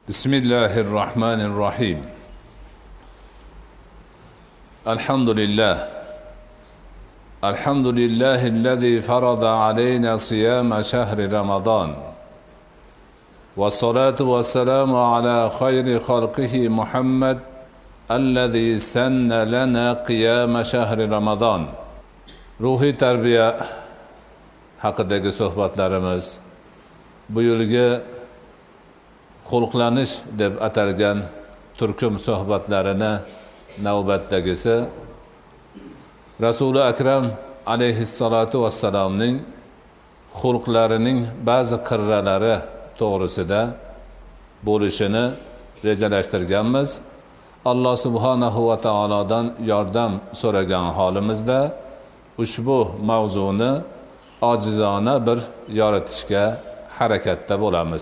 بسم الله الرحمن الرحيم الحمد لله الذي فرض علينا صيام شهر رمضان والصلاة والسلام على خير خلقه محمد الذي سن لنا قيام شهر رمضان. Ruhiy tarbiya haqidagi suhbatlarimiz bu yilgi xulqlanish deb atalgan turkum suhbatlarini navbatdagisi Rasuli Akram alayhissalatu vassalamning xulqlarining ba'zi qirralari to'g'risida bo'lishini rejalashtirganmiz. Alloh subhanahu va taolodan yordam so'ragan holimizda ushbu mavzuni ojizona bir yoritishga harakatda bo'lamiz.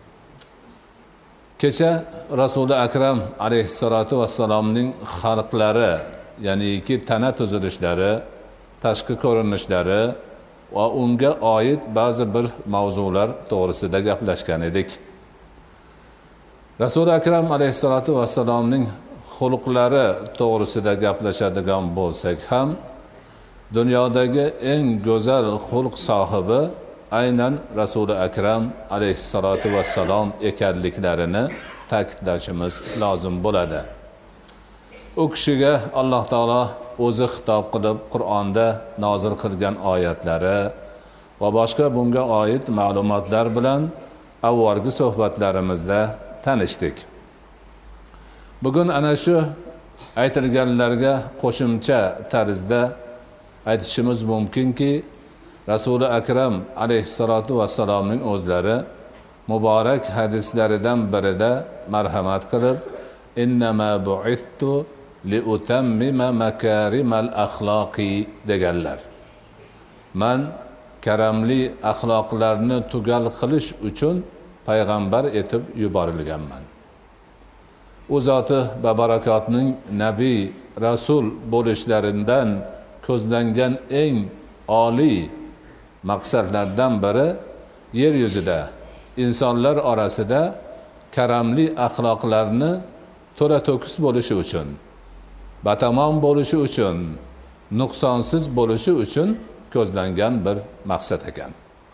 Kecha Rasuli Akram alayhissalatu vassalamning xalqlari, ya'niki tana tuzilishlari, tashqi ko'rinishlari va unga oid ba'zi bir mavzular to'g'risida gaplashgan edik. Rasuli Akram alayhissalatu vassalamning xulqlari to'g'risida gaplashadigan bo'lsak ham, dunyodagi eng go'zal xulq sohibi aynan Rasuli Akram alayhissalatu vassalam ekanliklarini ta'kidlashimiz lozim bo'ladi. U kishiga Alloh taolo o'zi xitob qilib Qur'onda nozil qilgan oyatlari va boshqa bunga oid ma'lumotlar bilan avvalgi suhbatlarimizda tanishdik. Bugun ana shu aytilganlarga qo'shimcha tarzda aytishimiz mumkinki, Rasuli Akram alayhissalatu vassalamning o'zlari muborak hadislaridan birida marhamat qilib, innama bu'ittu liutammima makarimal axloqi deganlar. Man karamli axloqlarni tugal qilish uchun payg'ambar etib yuborilganman. U zoti babarakotning nabiy, rasul bo'lishlaridan ko'zlangan eng oliy maqsadlardan biri yer yuzida insonlar orasida karamli axloqlarni to'la-to'kis bo'lishi uchun, batamom bo'lishi uchun, nuqsonsiz bo'lishi uchun ko'zlangan bir maqsad ekan.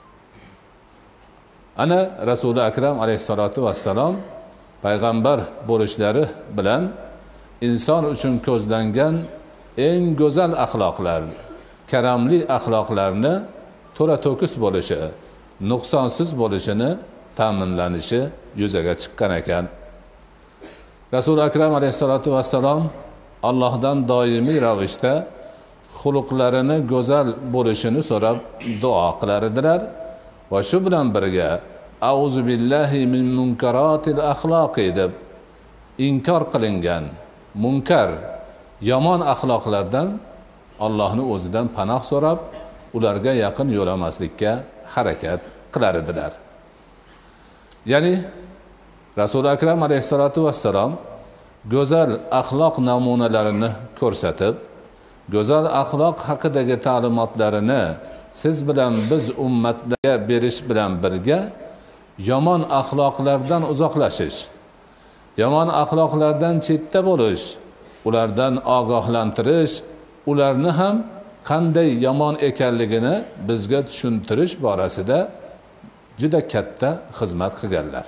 Ana Rasuli Akram alayhissalatu vassalam payg'ambar bo'lishlari bilan inson uchun ko'zlangan eng go'zal axloqlar, karamli axloqlarni to'la-to'kis bo'lishi, nuqsonsiz bo'lishini ta'minlanishi yuzaga chiqqan ekan. Rasuli Akram alayhissalatu vassalam Allohdan doimiy ravishda xulqlarini go'zal bo'lishini so'rab duo qilar edilar va shu bilan birga auzu billahi min munkaratil axloqi deb inkor qilingan munkar, yomon axloqlardan Allohning o'zidan panoh so'rab, ularga yaqin yo'lamaslikka harakat qilar edilar. Ya'ni Rasuli Akram alayhissalatu vassalam go'zal axloq namunalarini ko'rsatib, go'zal axloq haqidagi ta'limotlarini siz bilan biz ummatga berish bilan birga yomon axloqlardan uzoqlashish, yomon axloqlardan chetda bo'lish, ulardan ogohlantirish, ularni ham qanday yomon ekanligini bizga tushuntirish borasida juda katta xizmat qilganlar.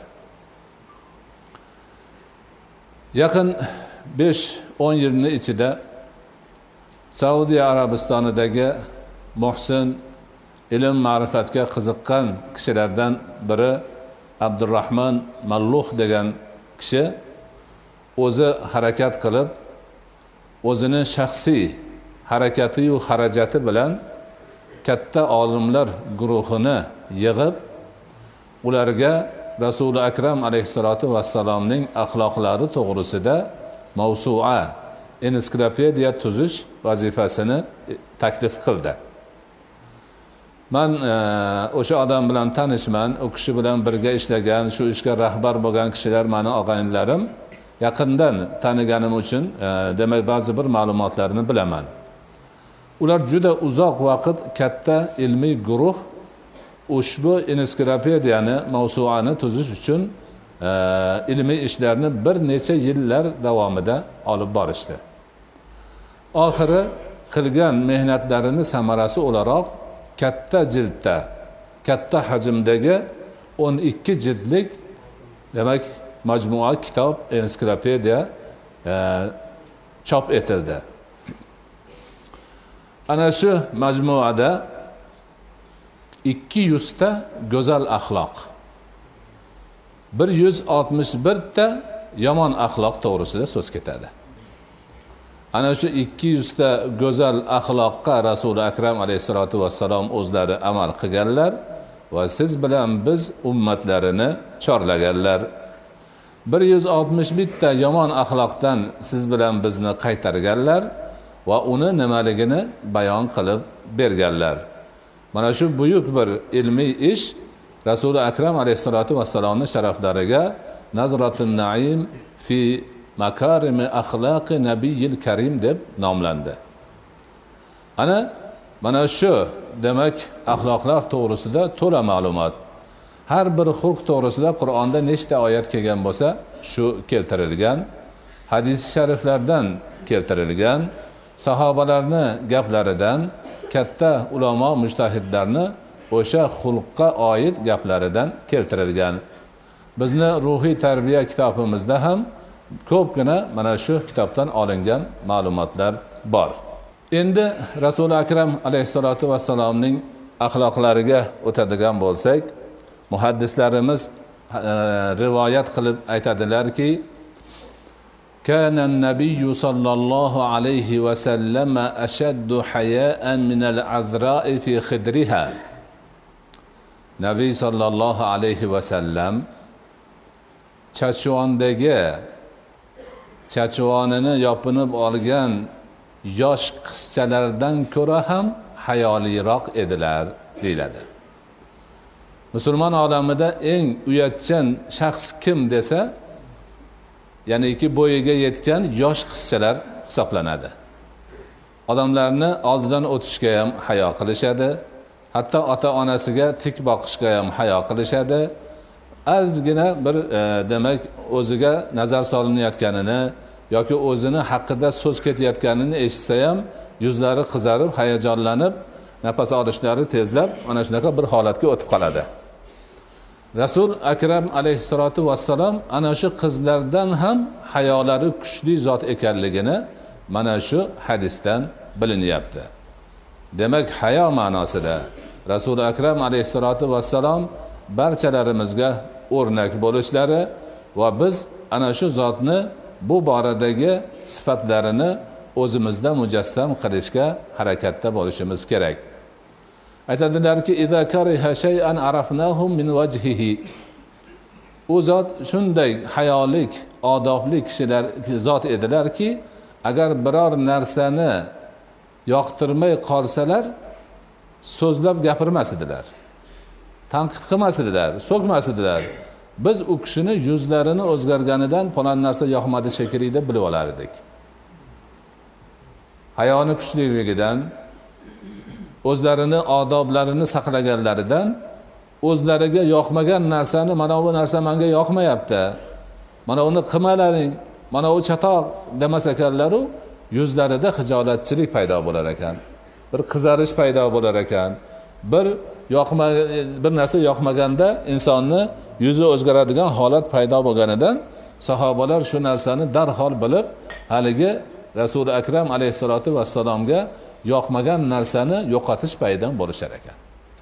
Yaqin 5-10 yilning ichida Saudiya Arabistonidagi muhsin, ilm ma'rifatga qiziqqan kishilardan biri Abdurrahman Malluh degan kishi o'zi harakat qilib, o'zini shaxsiy harakati yu xarajati bilan katta olimlar guruhini yig'ib, ularga Rasuli Akram alayhissalatu vassalamning axloqlari to'g'risida mavsua, ensiklopediya tuzish vazifasini taklif qildi. Men o'sha odam bilan tanishman, u kishi bilan birga ishlagan, shu ishga rahbar bo'lgan kishilar meni og'aynilarim. Yaqindan taniganim uchun demak ba'zi bir ma'lumotlarni bilaman. Ular juda uzoq vaqt katta ilmiy guruh ushbu ensiklopediyani, mavsuani tuzish uchun ilmiy ishlarni bir necha yillar davomida olib borishdi. Oxiri qilgan mehnatlarini samarasi o'laroq katta jildda, katta hajmdagi 12 jildlik demak majmua kitob, ensiklopediya chop etildi. Ana shu majmuada 200 ta go'zal axloq, 161 ta yomon axloq to'g'risida so'z ketadi. Ana shu 200 ta go'zal axloqqa Rasuli Akram alayhisolatu vassalom o'zlari amal qilganlar va siz bilan biz ummatlarini chorlaganlar. 161 ta yomon axloqdan siz bilan bizni qaytarganlar va uni nimaligini bayon qilib berganlar. Mana shu buyuk bir ilmiy ish Rasuli Akram alayhisolatu vassalomning sharaflariga Nazratun Naim fi makarimi axloqi nabiyil karim deb nomlandi. Mana shu demak axloqlar to'g'risida to'la ma'lumot. Har bir xulq to'g'risida Qur'onda nechta oyat kelgan bo'lsa, shu keltirilgan. Hadis shariflardan keltirilgan. Sahobalarning gaplaridan, katta ulamo mujtahidlarni o'sha xulqqa oid gaplaridan keltirilgan. Bizni ruhiy tarbiya kitobimizda ham ko'pgina mana shu kitobdan olingan ma'lumotlar bor. Endi Rasuli Akram alayhisolatu vassalomning axloqlariga o'tadigan bo'lsak, muhaddislarimiz rivoyat qilib aytadilarki, kana an-nabiyyu sallallohu alayhi va sallam ashaddu haya'an min al-azra'i fi khidriha. Nabiy sallallohu alayhi va sallam chachuvonini yopinib olgan yosh qizchalardan ko'ra ham hayoliroq edilar deyiladi. Musulmon olamida eng uyatchan shaxs kim desa, ya'ni ki bo'yiga yetgan yosh qizchalar hisoblanadi. Odamlarni oldidan o'tishga ham hayo qilishadi, hatto ota-onasiga tik boqishga ham hayo qilishadi. Azgina bir demak o'ziga nazar solinayotganini yoki o'zini haqida so'z ketayotganini eshitsa ham yuzlari qizarib, hayajonlanib, nafas olishlari tezlab, mana shunaqa bir holatga o'tib qoladi. Rasul Akram alayhisolatu vassalom ana shu qizlardan ham hayolari kuchli zot ekanligini mana shu hadisdan bilinyapti. Demak, hayo ma'nosida Rasul Akram alayhisolatu vassalom barchalarimizga o'rnak bo'lishlari va biz ana shu zotni bu boradagi sifatlarini o'zimizda mujassam qilishga harakatda bo'lishimiz kerak. Aytadilarki, "Iza kariha shay'an arafnahu min wajhihi." U zot shunday hayolik, odobli kishilar zot edilarki, agar biror narsani yoqtirmay qolsalar, so'zlab gapirmas edilar. Tanqid qilmas edilar, so'kmas edilar. Biz u kishini yuzlarini o'zgarganidan falon narsa yoqmadi shekilli deb bilib olar edik. Hayoni kuchliligidan, o'zlarini odoblarini saqlaganlaridan, o'zlariga yoqmagan narsani mana bu narsa menga yoqmayapti, mana uni qilmalaring, mana u chatoq demas ekanlar-u, yuzlarida hijolatchilik paydo bo'lar ekan. Bir qizarish paydo bo'lar ekan. Bir narsa yoqmaganda insonni yuzi o'zgaradigan holat paydo bo'lganidan sahobalar shu narsani darhol bilib, haligi Rasuli Akram alayhisolatu vassalomga yoqmagan narsani yo'qotish paydo bo'lishar ekan.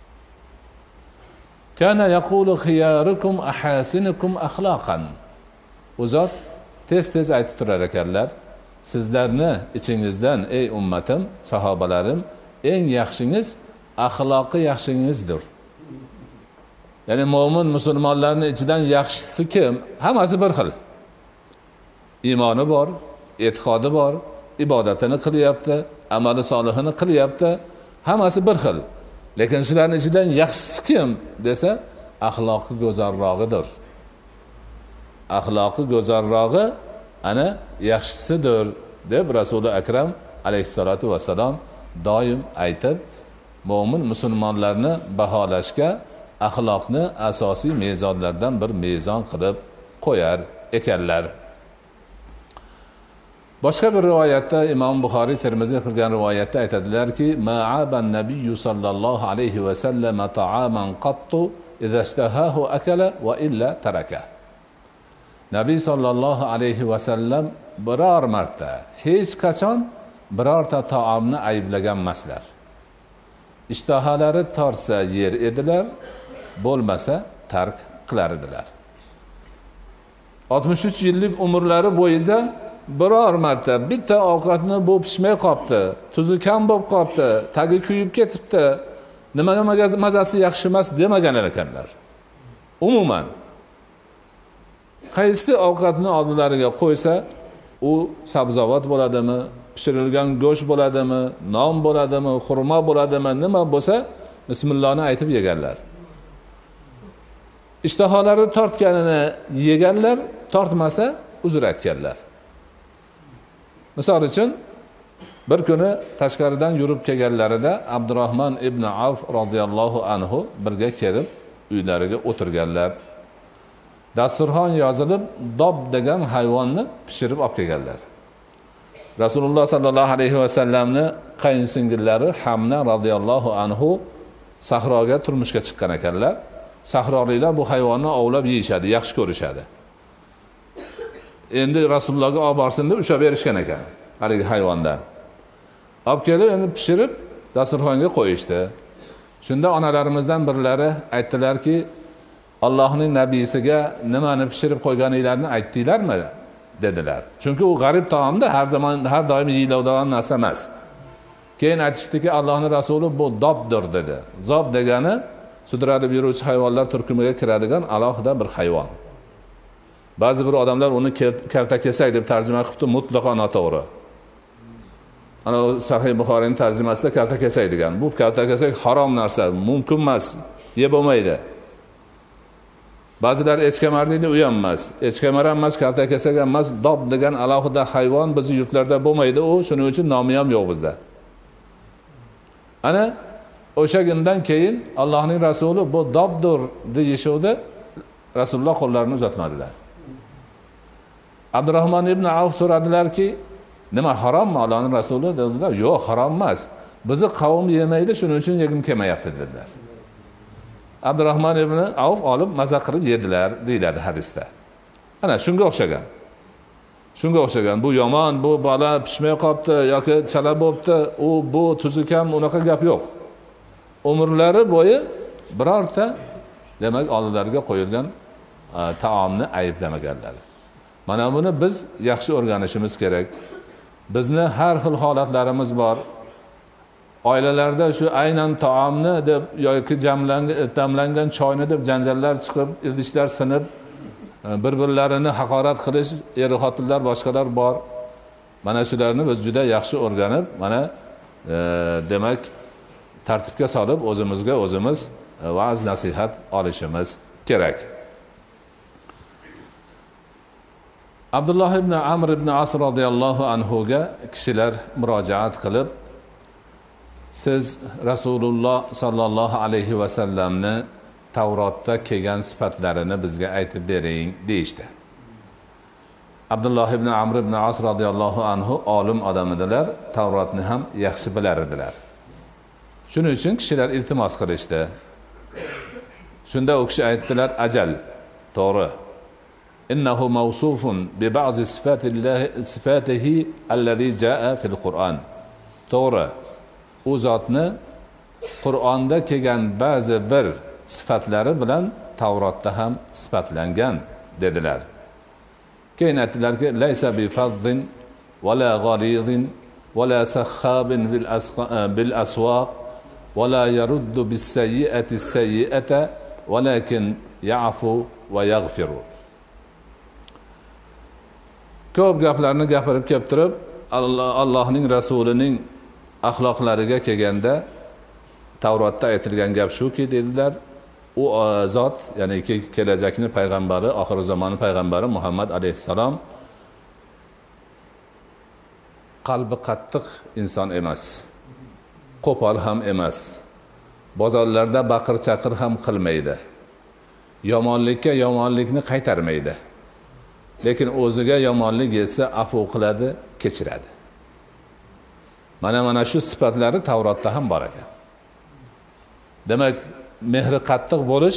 Kana yaqulu khiyarukum ahasinukum axloqan. U zot tez aytib turar ekanlar, sizlarni ichingizdan ey ummatim, sahobalarim, eng yaxshingiz axloqi yaxshingizdir. Ya'ni mo'min musulmonlarning ichidan yaxshisi kim? Hammasi bir xil. Iymoni bor, e'tiqodi bor, ibodatini qilyapti, amali solihini qilyapti, hammasi bir xil. Lekin shularning ichidan yaxshisi kim desa, axloqi go'zalrog'idir. Axloqi go'zalrog'i ana yaxshisidir deb Rasuli Akram alayhisolatu vassalom doim aytib, mo'min musulmonlarni baholashga axloqni asosiy mezonlardan bir mezon qilib qo'yar ekanlar. Boshqa bir rivoyatda Imom Buxoriy Termiziy qilgan rivoyatda aytadilarki, ma'aban nabiyyu sallallohu alayhi va sallam ta'aman qattu idza ishtahahu akala va illa taraka. Nabiy sallallohu alayhi va sallam biror marta hech qachon birorta taomni ayblagan emaslar. İshtahalari tortsa yer edilar, bo'lmasa tark qilar edilar. 63 yillik umrlari bo'yida biror marta bitta ovqatni bu pishmay qopti, tuzi kam bo'lib qopti, tagi kuyib ketibdi, nimaga mazasi yaxshi emas demagan ekanlar. Umuman qaysi ovqatni oldilariga qo'ysa, u sabzavot bo'ladimi, pishirilgan go'sht bo'ladimi, non bo'ladimi, xurmo bo'ladimi, nima bo'lsa bismillohni aytib yeganlar. İshtaholari tortganini yeganlar, tortmasa uzr aytganlar. Misol uchun bir kuni tashqaridan yurib kelganlarida Abdurrahmon ibn Avf radhiyallohu anhu birga kelib uylariga o'tirganlar. Dasturxon yozilib, dob degan hayvonni pishirib olib kelganlar. Rasululloh sallallohu alayhi va sallamni qayinsingillari Hamna radhiyallohu anhu sahroga turmushga chiqqan ekanlar. Sahroliklar bu hayvonni ovlab yeyishadi, yaxshi ko'rishadi. Endi Rasulullohga olib borsin deb ushlab berishgan ekan haligi hayvondan. Olib kelib endi pishirib dasturxonga qo'yishdi. Shunda onalarimizdan birlari aytdilarki, Allohning nabiysiga nimani pishirib qo'yganinglarni aytdinglarmi dedilar. Chunki u g'arib taomda har zaman har doim yeyiladigan narsa emas. Keyin aytishdiki, Allohning rasuli bu dobdir dedi. Zob degani sudralib yuruvchi hayvonlar turkumiga kiradigan alohida bir hayvon. Ba'zi bir odamlar uni kaltakesak deb tarjima qilibdi, mutlaqo noto'g'ri. Ana Sahih Buxoriyning tarjimasida kaltakesak degan. Bu kaltakesak harom narsa, mumkin emas, yeb bo'lmaydi. Ba'zilar echkemar deydi, u ham emas. Echkemar ham emas, kaltakesak ham emas, dob degan alohida hayvon bizning yurtlarda bo'lmaydi, u shuning uchun nomi ham yo'q bizda. Ana o'sha kundan keyin Allohning rasuli bu dobdur deyishuvdi, Rasululloh qo'llarini uzatmadilar. Abdurrahmon ibn Avf so'radilarki, nima harommi Allohning rasuli dedilar. Yo'q, harom emas. Bizni qavm yemaydi, shuning uchun yegim kelmayapti dedilar. Abdurrahmon ibn Avf olib maza qilib yedilar deyiladi hadisda. Ana shunga o'xshagan. Shunga o'xshagan. Bu yomon, bu bola pishmay qopti yoki chala bo'pti, u bu tuzi kam, unaqa gap yo'q. Umrlari bo'yi birorta demak oldilariga qo'yilgan taomni ayblamaganlar. Mana buni biz yaxshi o'rganishimiz kerak. Bizni har xil holatlarimiz bor. Oilalarda shu aynan taomni deb yoki damlangan choyni deb janjallar chiqib, idishlar sinib, bir-birlarini haqorat qilish er-xotinlar boshqalar bor. Mana shularni biz juda yaxshi o'rganib, mana demak tartibga solib o'zimizga o'zimiz va'z nasihat olishimiz kerak. Abdulloh ibn Amr ibn As radhiyallohu anhu ga kishilar murojaat qilib, siz Rasululloh sallallohu alayhi va sallamni Tavrotda kelgan sifatlarini bizga aytib bering deyishdi. Abdulloh ibn Amr ibn As radhiyallohu anhu olim odam edilar, Tavrotni ham yaxshi bilar edilar. Shuning uchun kishilar iltimos qilishdi. Shunda u kishi aytdilar, ajal, to'g'ri. Innahu mawsufun bi ba'zi sifatihi allazi jaa fil Qur'on. To'g'ri. U zotni Qur'onda kelgan ba'zi bir sifatlari bilan Tavrotda ham sifatlangan dedilar. Keyin aytdilarki, laysa bi fazzin wala ghalidin wala sakhabin bil aswaq wala yaruddu bis sayyi'ati sayyi'ata walakin ya'fu va yaghfiru. Ko'p gaplarni gapirib kelib turib, Allohning rasulining axloqlariga kelganda Tavrotda aytilgan gap shuki dedilar, u zot, ya'ni kelajakni payg'ambari, oxir zamoni payg'ambari Muhammad alayhissalom qalbi qattiq inson emas. Qo'pol ham emas. Bozorlarda baqir-chaqir ham qilmaydi. Yomonlikka yomonlikni qaytarmaydi. lekin o'ziga yomonlik yetsa afu qiladi, kechiradi. Mana shu sifatlari Tavrotda ham bor ekan. Demak, mehri qattiq bo'lish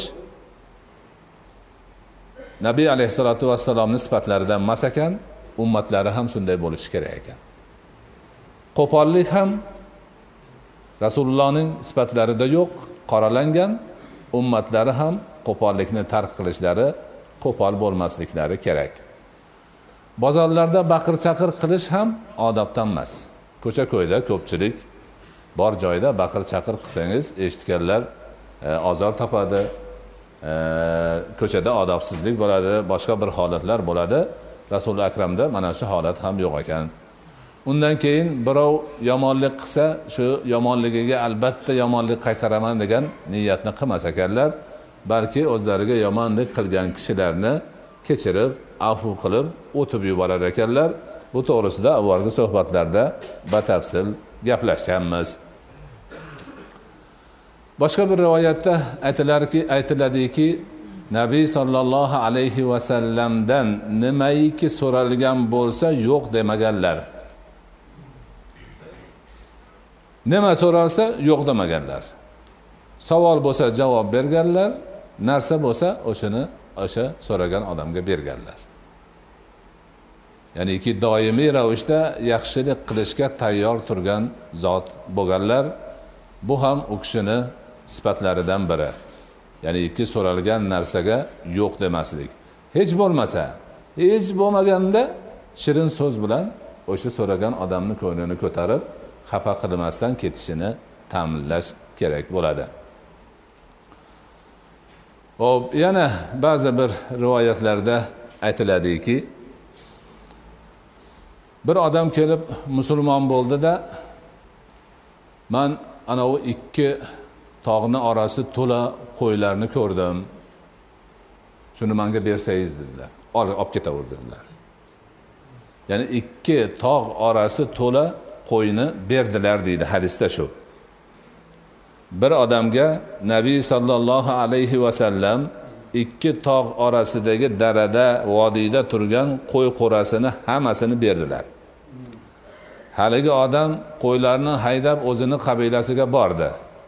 Nabiy alayhisolatu vassalomning sifatlaridan emas ekan, ummatlari ham shunday bo'lishi kerak ekan. Qo'pollik ham Rasulullohning sifatlarida yo'q, qoralangan. Ummatlari ham qo'pollikni tark qilishlari, qo'pol bo'lmasliklari kerak. Bozorlarda baqir-chaqir qilish ham odobdan emas. Ko'cha-ko'yda ko'pchilik bor joyda baqir-chaqir qilsangiz, eshitganlar ozor topadi, ko'chada odobsizlik bo'ladi, boshqa bir holatlar bo'ladi. Rasul akramda mana shu holat ham yo'q ekan. Undan keyin birov yomonlik qilsa, shu yomonligiga albatta yomonlik qaytaraman degan niyatni qilmas ekanlar, balki o'zlariga yomonlik qilgan kishilarni kechirib, afv qilib o'tib yuborar ekanlar. Bu to'g'risida avvalgi suhbatlarda batafsil gaplashganmiz. Boshqa bir rivoyatda aytiladiki, Nabiy sallallohu alayhi va sallamdan nimaiki so'ralgan bo'lsa yo'q demaganlar. Nima so'ralsa yo'q demaganlar. Savol bo'lsa javob berganlar, narsa bo'lsa o'sha so'ragan odamga berganlar. Ya'ni ki doimiy ravishda yaxshilik qilishga tayyor turgan zot bo'lganlar. Bu ham u kishini sifatlaridan biri. Ya'ni ki so'ralgan narsaga yo'q demaslik. Hech bo'lmasa, hech bo'lmaganda shirin so'z bilan o'sha so'ragan odamning ko'nglini ko'tarib, xafa qilmasdan ketishini ta'minlash kerak bo'ladi. Hop, yana ba'zi bir rivoyatlarda aytiladiki, bir odam kelib musulmon bo'ldi-da, men ana o ikki tog'ni orasi to'la qo'ylarni ko'rdim. Shuni menga bersangiz dedilar. Olib ketaver dedilar. Ya'ni ikki tog' orasi to'la qo'yni berdilar deydi hadisda shu. Bir odamga Nabiy sallallohu alayhi va sallam ikki tog' orasidagi darada, vodiyda turgan qo'y qo'rasini hammasini berdilar. Haligi odam qo'ylarni haydab o'zini qabilasiga bordi.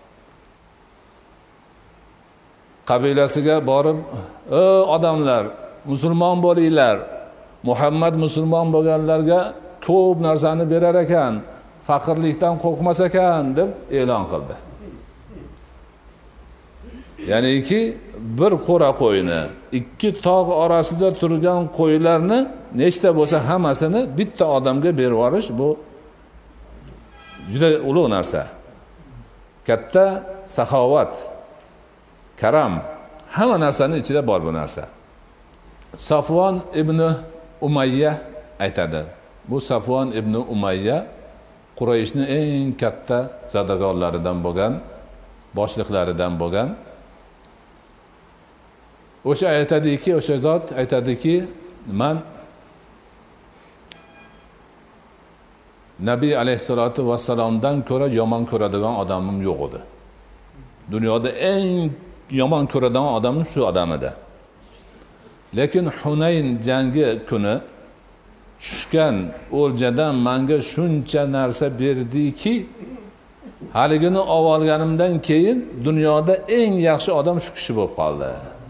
Qabilasiga borib, odamlar, musulmon bo'linglar. Muhammad musulmon bo'lganlarga ko'p narsani berar ekan, faqirlikdan qo'rqmas ekan deb e'lon qildi. Ya'ni ki bir qo'ra qo'yni, ikki tog' orasida turgan qo'ylarni nechta bo'lsa hammasini bitta odamga berib yuborish, bu juda ulug' narsa. Katta saxovat, karam, hamma narsaning ichida bor bu narsa. Safvon ibn Umayya aytadi. Bu Safvon ibn Umayya Qurayshning eng katta savdogarlaridan bo'lgan, boshliqlaridan bo'lgan. O'sha aytadiki, o'sha zot aytadiki, men Nabiy alayhisolatu vassalomdan ko'ra yomon ko'radigan odamim yo'q edi. Dunyoda eng yomon ko'radigan odam shu odam edi. Lekin Hunayn jangi kuni tushgan o'ljadan menga shuncha narsa berdiki, haligini olganimdan keyin dunyoda eng yaxshi odam shu kishi bo'lib qoldi.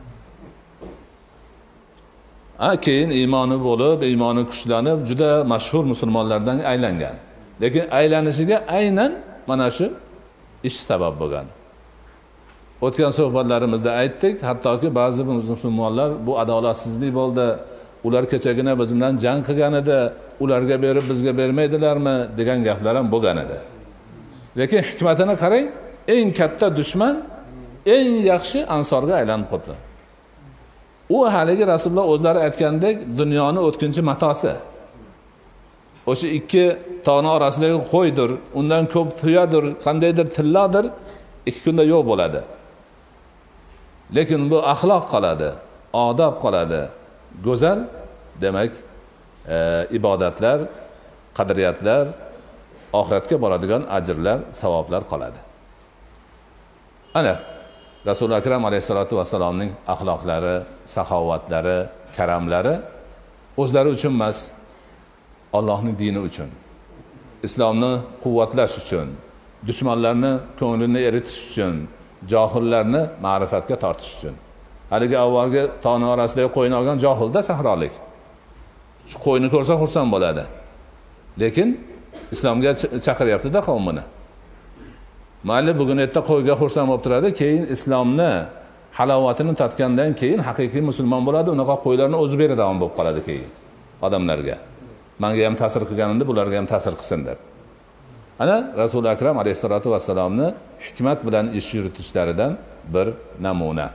Keyin iymoni bo'lib, iymoni kuchlanib, juda mashhur musulmonlardan aylangan. Lekin aylanishiga aynan mana shu ish sabab bo'lgan. O'tgan suhbatlarimizda aytdik, hattoki ba'zi musulmonlar bu adolatsizlik bo'ldi. Ular kechagina biz bilan jang qilgan edi, ularga berib bizga bermaydilarmi degan gaplar ham bo'lgan edi. Lekin hikmatini qarang, eng katta dushman eng yaxshi ansorga aylanib qoldi. U haligi Rasululloh o'zlari aytgandek dunyoning o'tkinchi matosi. O'sha ikki tog'ning orasidagi qo'ydir, undan ko'p tuyadir, qandaydir tilladir, 2 kunda yo'q bo'ladi. Lekin bu axloq qoladi, odob qoladi. Go'zal, demak, ibodatlar, qadriyatlar, oxiratga boradigan ajrlar, savoblar qoladi. Ana Rasul akram alayhisolatu vassalomning axloqlari, saxovatlari, karamlari o'zlari uchun emas, Allohning dini uchun, islomni quvvatlash uchun, dushmanlarni ko'nglini eritish uchun, johillarni ma'rifatga tortish uchun. Haligi avvalgi tog'ning orasidagi qo'yni olgan johilda sahrolik. Shu qo'yni ko'rsa xursand bo'ladi. Lekin islomga chaqiryapti-da qavmini. Mayli bugun erta qo'yga xursand bo'lib turadi, keyin islomni halovatini tatgandan keyin haqiqiy musulmon bo'ladi, unaqa qo'ylarni o'zi beradigan bo'lib qoladi keyin odamlarga. Menga ham ta'sir qilganimda bularga ham ta'sir qilsin deb. Ana Rasul akram alayhisolatu vassalomni hikmat bilan ish yuritishlaridan bir namuna.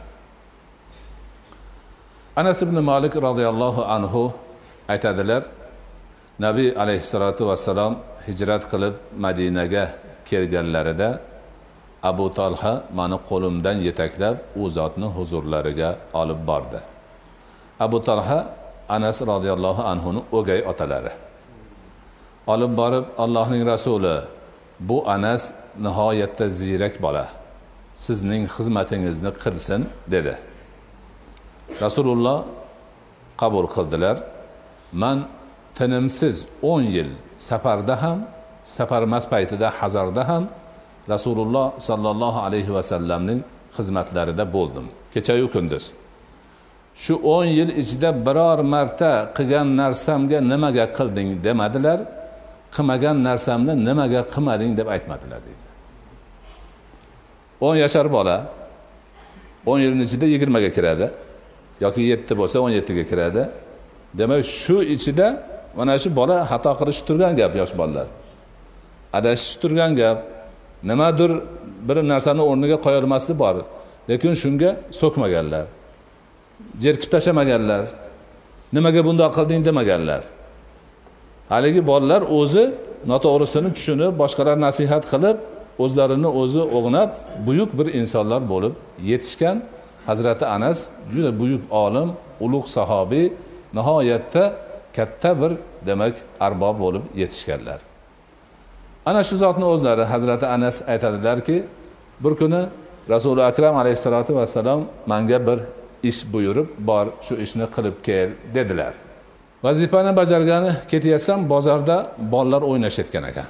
Anas ibn Malik radhiyallohu anhu aytadilar, Nabiy alayhisolatu vassalom hijrat qilib Madinaga kelganlarida Abu Talha meni qo'limdan yetaklab u zotni huzurlariga olib bordi. Abu Talha Anas radhiyallohu anhuning o'gay otalari. Olib borib, Allohning rasuli, bu Anas nihoyatda ziyrak bola, sizning xizmatingizni qilsin dedi. Rasululloh qabul qildilar. Men tinimsiz 10 yil safarda ham, safarmas paytida Hazarda ham Rasululloh sallallohu alayhi va sallamning xizmatlarida bo'ldim, kecha-yu kunduz. Shu 10 yil ichida biror marta qilgan narsamga nimaga qilding demadilar, qilmagan narsamni nimaga qilmading deb aytmadilar deydi. 10 yashar bola 10 yilning ichida 20 ga kiradi yoki 7 bo'lsa 17 ga kiradi. Demak, shu ichida mana shu bola xato qilish turgan gap, yosh bolalar. Adashish turgan gap, nimadir bir narsani o'rniga qo'ya olmaslik bor, lekin shunga so'kmaganlar. Jerkib tashamaganlar. Nimaga bunday qilding demaganlar. Haligi bolalar o'zi noto'g'risini tushunib, boshqalar nasihat qilib, o'zlarini o'zi o'g'nab, buyuk bir insonlar bo'lib yetishgan. Hazrati Anas juda buyuk olim, ulug' sahobiy, nihoyatda katta bir demak arbob bo'lib yetishganlar. Ana shu zotning o'zlari Hazrati Anas aytadilarki, bir kuni Rasululloh akram alayhisolatu vassalom menga bir ish buyurib, bor shu ishni qilib kel dedilar. Vazifani bajargani ketayotsam, bozorda bolalar o'ynashayotgan ekan.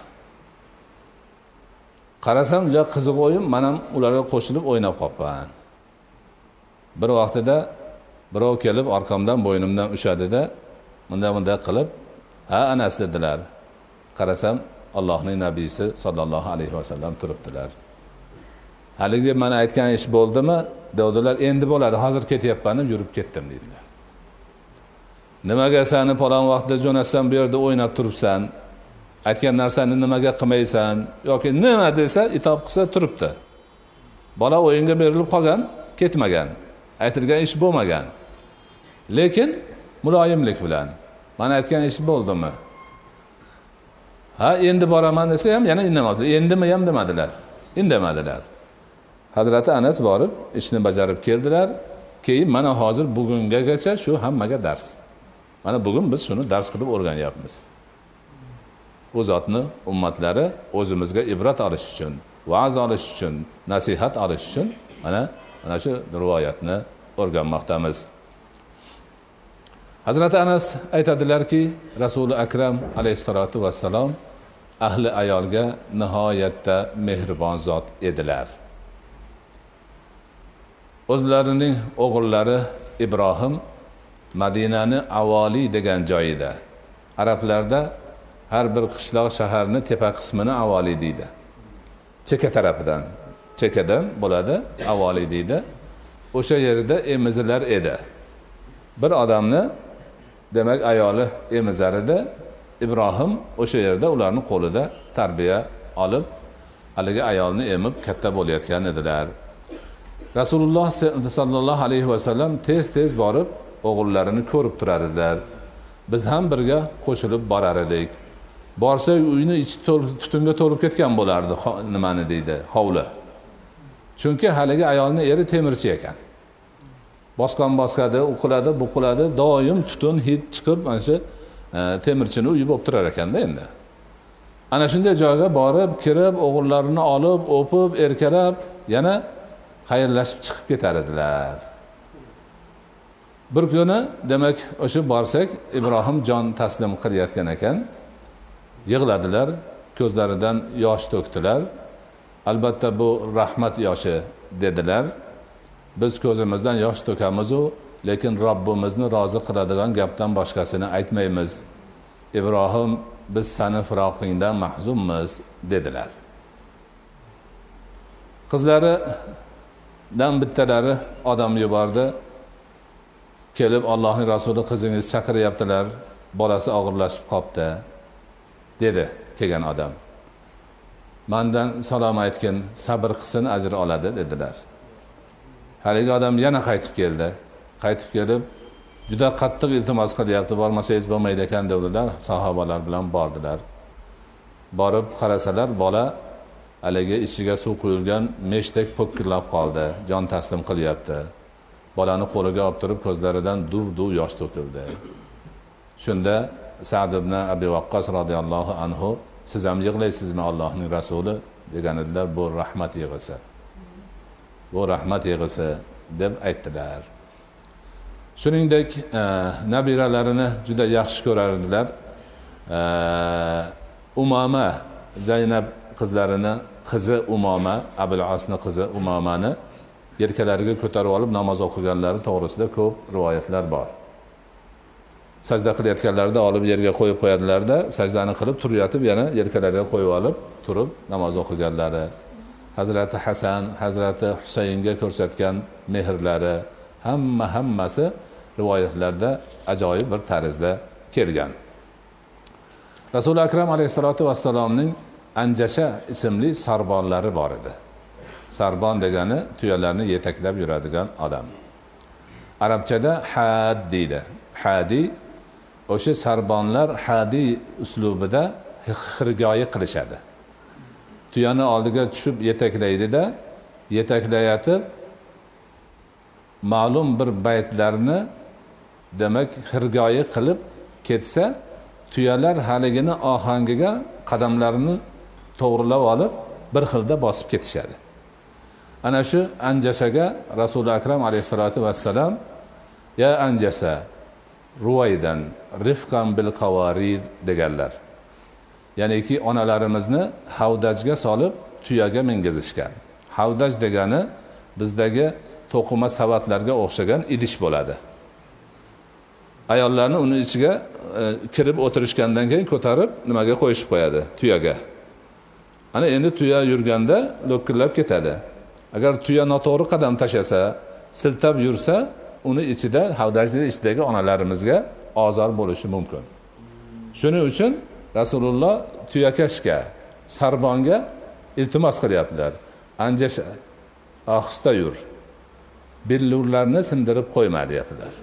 Qarasam, juda qiziq o'yin, men ham ularga qo'shilib o'ynab qolibman. Bir vaqtida birov kelib orqamdan bo'ynimdan ushladida, bunday qilib, "Ha, Anas" dedilar. Qarasam, Allohning nabiysi sallallohu alayhi va sallam turibdilar. Haligi men aytgan ish bo'ldimi? Dedilar, "Endi bo'ladi, hozir ketyapman" deb yurib ketdim dedilar. Nimaga seni palon vaqtda jo'natsam bu yerda o'ynab turibsan? Aytgan narsani nimaga qilmaysan? Yoki nima desa, itob qilsa turibdi. Bola o'yinga berilib qolgan, ketmagan. Aytilgan ish bo'lmagan. Lekin muloyimlik bilan, "Men aytgan ish bo'ldimi?" "Ha, endi boraman" desa ham yana indamadilar. "Endimi ham" demadilar. Indamadilar. Hazrati Anas borib ishni bajarib keldilar. Keyin mana hozir bugungagacha shu hammaga dars. Mana bugun biz shuni dars qilib o'rganyapmiz. Bu zotni ummatlari o'zimizga ibrat olish uchun, va'z olish uchun, nasihat olish uchun mana shu rivoyatni o'rganmoqdamiz. Hazrati Anas aytadilarki, Rasuli akram alayhisolatu vassalom ahli ayolga nihoyatda mehribon zot edilar. O'zlarining o'g'illari Ibrohim Madinani Avoli degan joyida. Arablarda har bir qishloq shaharni tepa qismini Avoli deydi. Cheka tarafidan, chekadan bo'ladi, Avoli deydi. O'sha yerda emizlar edi. Bir odamni demak ayoli emizar edi. Ibrohim o'sha yerda ularning qo'lida tarbiya olib, haligi ayolni emib katta bo'layotgan edilar. Rasululloh sallallohu alayhi va sallam tez-tez borib o'g'illarini ko'rib turar edilar. Biz ham birga qo'shilib borar edik. Borsa uyni ichi tutunga to'lib ketgan bo'lardi, nimani deydi, hovli. Chunki haligi ayolning eri temirchi ekan. Bosqadi, u qiladi, bu qiladi, doim tutun hid chiqib, mana shu temirchini uyi bo'lib turar ekanda endi. Ana shunday joyga borib, kirib, o'g'illarini olib, o'pib, erkalab, yana xayrlashib chiqib ketar edilar. Bir kuni demak o'sha borsak Ibrohim jon taslim qilayotgan ekan, yig'ladilar, ko'zlaridan yosh to'kdilar. Albatta bu rahmat yoshi dedilar. Biz ko'zimizdan yosh to'kamiz-u, lekin Robbimizni rozi qiladigan gapdan boshqasini aytmaymiz. Ibrohim, biz seni firoqingdan mahzunmiz dedilar. Qizlaridan bittalari odam yubordi. Kelib Allohning rasuli qizingiz chaqiryaptilar, bolasi og'irlashib qopti dedi kelgan odam. Mendan salom aytgin, sabr qilsin, ajr oladi dedilar. Haligi odam yana qaytib keldi. Qaytib kelib juda qattiq iltimos qilyapti, bormasangiz bo'lmaydi ekan dedilar. Sahobalar bilan bordilar. Borib qarasalar, bola haligi ichiga suv quyilgan meshdek po'kkillab qoldi, jon taslim qilyapti. Bolani qo'liga olib turib ko'zlaridan duv-duv yosh to'kildi. Shunda Sa'd ibn Abi Waqqas radhiyallohu anhu, siz ham yig'laysizmi Allohning rasuli degan edilar. Bu rahmat yig'isi. Bu rahmat yig'isi deb aytdilar. Shuningdek, nabiralarini juda yaxshi ko'rardilar. Umama, Zaynab qizlarini, qizi Umama, Abul Asni qizi Umamani yelkalariga ko'tarib olib namoz o'qiganlari to'g'risida ko'p rivoyatlar bor. Sajda qilayotganlarida olib yerga qo'yib qo'yadilar-da, sajdani qilib turayotib yana yelkalariga qo'yib olib turib namoz o'qiganlari. Hazrati Hasan, Hazrati Husaynga ko'rsatgan mehrlari hammasi rivoyatlarda ajoyib bir tarzda kelgan. Rasul akram alayhisolatu vassalomning Anjasha ismli sarbonlari bor edi. Sarbon degani tuyalarni yetaklab yuradigan odam. Arabchada had deydi. Hadi, o'sha sarbonlar hadi uslubida xirgoyi qilishadi. Tuyani oldiga tushib yetaklaydi-da, yetaklayatib ma'lum bir baytlarni demak xirgoyi qilib ketsa, tuyalar haligini ohangiga qadamlarini to'g'rilab olib bir xilda bosib ketishadi. Ana shu Anjashaga Rasul akram alayhisolatu vassalam ya Anjasa ruvaydan rifqan bil qawarir deganlar. Ya'ni ki onalarimizni havdajga solib tuyaga mingizishgan. Havdaj degani bizdagi to'qima savatlarga o'xshagan idish bo'ladi. Ayollarni uni ichiga kirib o'tirishgandan keyin ko'tarib nimaga qo'yishib qo'yadi? Tuyaga. Ana endi tuya yurganda lo'killab ketadi. Agar tuya noto'g'ri qadam tashasa, siltab yursa, uni ichida havdajning ichidagi onalarimizga ozor bo'lishi mumkin. Shuning uchun Rasululloh tuyakashga, sarbonga iltimos qilyaptilar. Anjasha, ohista yur. Billurlarni sindirib qo'yma deyaptilar.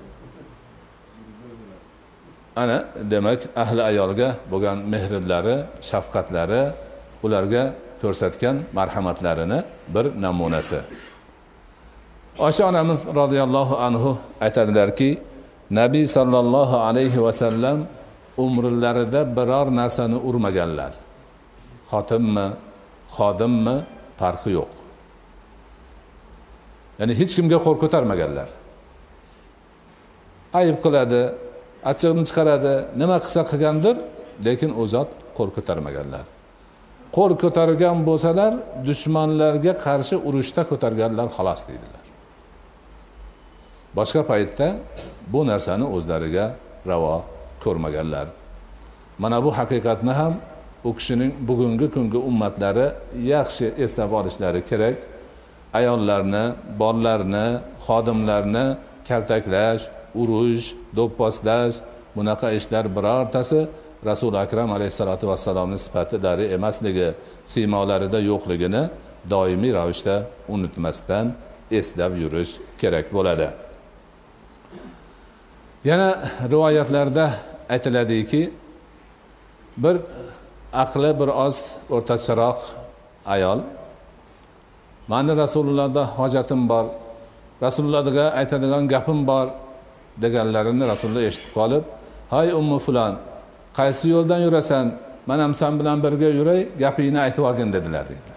Ana demak ahli ayolga bo'lgan mehrlari, shafqatlari, ularga ko'rsatgan marhamatlarini bir namunasi. Oysha onamiz radhiyallohu anhu aytadilarki, Nabiy sallallohu alayhi va sallam umrlarida biror narsani urmaganlar. Xotinmi, xodimmi farqi yo'q. Ya'ni hech kimga qo'l ko'tarmaganlar. Ayib qiladi, achchig'ini chiqaradi, nima qilsa qilgandir, lekin u zot qo'l ko'tarmaganlar. Qo'l ko'targan bo'lsalar, dushmanlarga qarshi urushda ko'targanlar xolos deydilar. Boshqa paytda bu narsani o'zlariga ravo ko'rmaganlar. Mana bu haqiqatni ham u kishining bugungi kungi ummatlari yaxshi eslab olishlari kerak. Ayollarni, bolalarni, xodimlarni kaltaklash, urush, do'pposlash, bunaqa ishlar birortasi Rasul akram alayhisolatu vassalomning sifatlari emasligi, siymolarida yo'qligini doimiy ravishda unutmasdan eslab yurish kerak bo'ladi. Yana rivoyatlarda aytiladiki, bir aqli bir oz o'rtacharoq ayol, "Meni Rasulullohda hojatim bor, Rasulullohga aytadigan gapim bor" deganlarini Rasululloh eshitib qolib, "Hay ummu fulan, qaysi yo'ldan yurasan? Men ham sen bilan birga yuray, gapingni aytib olgin" dedilar deydi.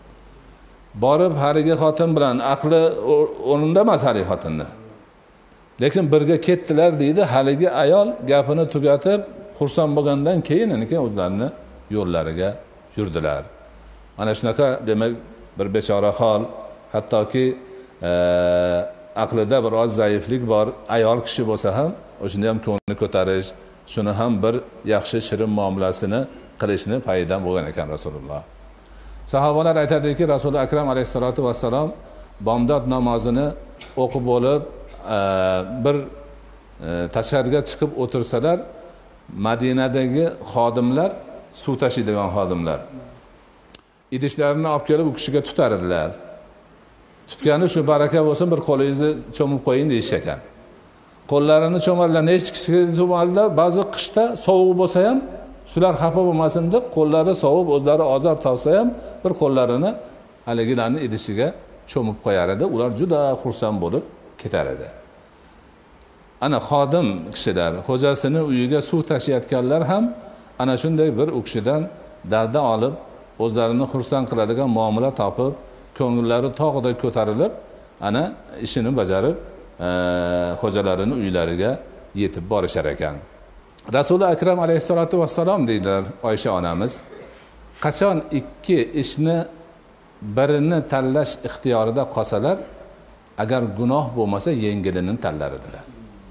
Borib harigi xotin bilan aqli o'rnida emas harigi xotinni. lekin birga ketdilar deydi. Haligi ayol gapini tugatib xursand bo'lgandan keyin o'zlarini yo'llariga yurdilar. Mana shunaqa demak bir bechora hol, hattoki aqlida biroz zaiflik bor ayol kishi bo'lsa ham o'shuni ham ko'nglini ko'tarish, shuni ham bir yaxshi shirin muomalasini qilishni payidan bo'lgan ekan Rasululloh. Sahobalar aytadiki, Rasul akram alayhisolatu vassalom bomdod namozini o'qib bo'lib bir tashqariga chiqib o'tirsalar, Madinadagi xodimlar, suv tashiydigan xodimlar idishlarini olib kelib u kishiga tutar edilar. Tutgani shu baraka bo'lsin, bir qo'lingizni cho'mib qo'ying deyish ekan. Qo'llarini cho'marlar, nechi kishiga cho'marlar, ba'zi qishda sovuq bo'lsa ham shular xafa bo'lmasin deb qo'llari sovib, o'zlari ozor topsa ham bir qo'llarini haligilarning idishiga cho'mib qo'yar edi. Ular juda xursand bo'lib ketar edi. Ana xodim kishilar, xo'jasini uyiga suv tashiyotganlar ham ana shunday bir u kishidan dalda olib, o'zlarini xursand qiladigan muomala topib, ko'ngillari tog'day ko'tarilib, ana ishini bajarib, xo'jalarini uylariga yetib borishar ekan. Rasuli akram alayhisolatu vassalom deydilar Oysha onamiz, qachon ikki ishni birini tanlash ixtiyorida qolsalar, agar gunoh bo'lmasa yengilini tanlar edilar.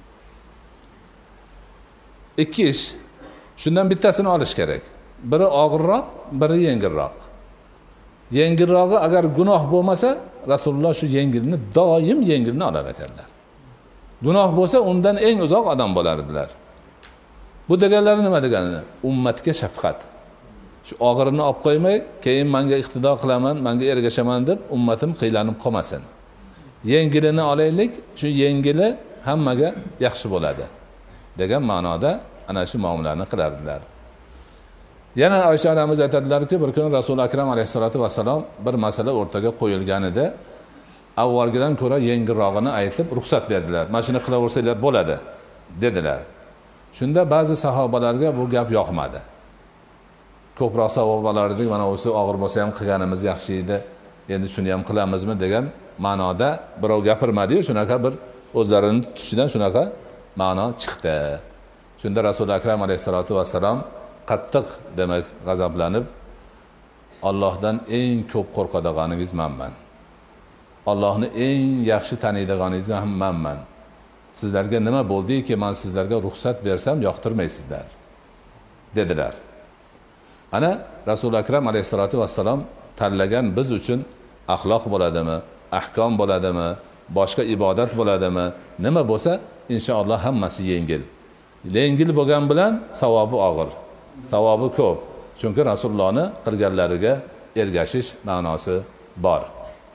Ikki ish, shundan bittasini olish kerak. Biri og'irroq, biri yengilroq. Yengilrog'i agar gunoh bo'lmasa, Rasululloh shu yengilni doim yengilni olar ekanlar. Gunoh bo'lsa undan eng uzoq odam bo'lar edilar. Bu deganlari nima degani? Ummatga shafqat. Shu og'irini olib qo'ymay, keyin menga iqtido qilaman, menga ergashaman deb ummatim qiylanib qolmasin. Yengilini olaylik, shu yengili hammaga yaxshi bo'ladi degan ma'noda ana shu muomalani qilardilar. Yana Oysha onamiz aytadilarki, bir kun Rasul akram alayhisolatu vassalom bir masala o'rtaga qo'yilgan edi. Avvalgidan ko'ra yengilrog'ini aytib ruxsat berdilar. Mana shuni qilaversanglar bo'ladi dedilar. Shunda ba'zi sahobalarga bu gap yoqmadi. Ko'proq sahobalar dedik, mana o'zi og'ir bo'lsa ham qilganimiz yaxshi edi. Endi shuni ham qilamizmi degan ma'noda birov gapirmadi-yu, shunaqa bir o'zlarini tutishidan shunaqa ma'no chiqdi. Shunda Rasul akram alayhisolatu vassalom qattiq demak g'azablanib, Allohdan eng ko'p qo'rqadiganingiz menman. Allohni eng yaxshi taniydiganingiz ham menman. Sizlarga nima bo'ldiki, men sizlarga ruxsat bersam yoqtirmaysizlar dedilar. Ana Rasul akram alayhisolatu vassalom tanlagan biz uchun axloq bo'ladimi, ahkom bo'ladimi, boshqa ibodat bo'ladimi, nima bo'lsa inshaalloh hammasi yengil. Yengil bo'lgan bilan savobi og'ir, savobi ko'p. Chunki Rasulullohni qilganlariga ergashish ma'nosi bor.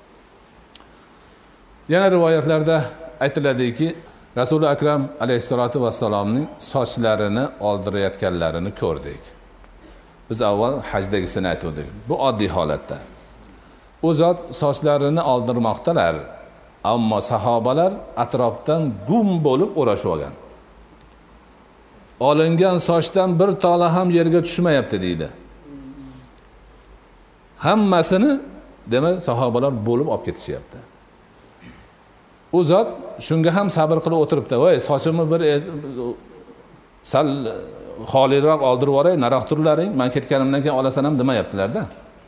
Yana rivoyatlarda aytiladiki, Rasul akram alayhisolatu vassalomning sochlarini oldirayotganlarini ko'rdik. Biz avval hajdagisini aytdik. Bu oddiy holatda. U zot sochlarini oldirmoqdalar, ammo sahobalar atrofdan gum bo'lib o'rashib olgan. Olingan sochdan bir tola ham yerga tushmayapti deydi. Hammasini demak sahobalar bo'lib olib ketishyapti. U zot shunga ham sabr qilib o'tiribdi. Voy, sochimni bir sal xoliroq oldirib yuboray, naroq turlaring, men ketganimdan keyin olasan ham demayaptilar-da.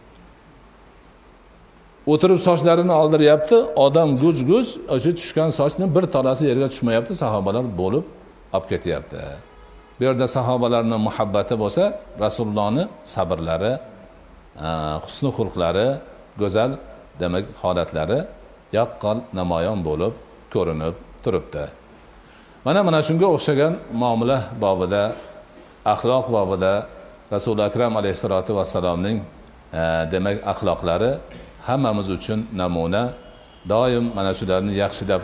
O'tirib sochlarini oldiryapti, odam guz-guz o'sha tushgan sochni bir tolasi yerga tushmayapti, sahobalar bo'lib olib ketyapti. Bu yerda sahobalarning muhabbati bo'lsa, Rasulullohning sabrlari, husni xulqlari, go'zal demak holatlari yaqqol namoyon bo'lib ko'rinib turibdi. Mana shunga o'xshagan muomala bobida, axloq bobida Rasul akram alayhisolatu vassalomning demak axloqlari hammamiz uchun namuna. Doim mana shularni yaxshilab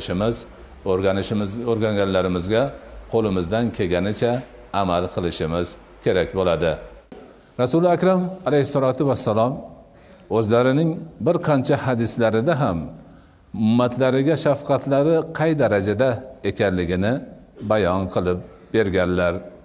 o'rganganlarimizga qo'limizdan kelganicha amal qilishimiz kerak bo'ladi. Rasul akram alayhisolatu vassalom o'zlarining bir qancha hadislarida ham ummatlariga shafqatlari qay darajada ekanligini bayon qilib berganlar.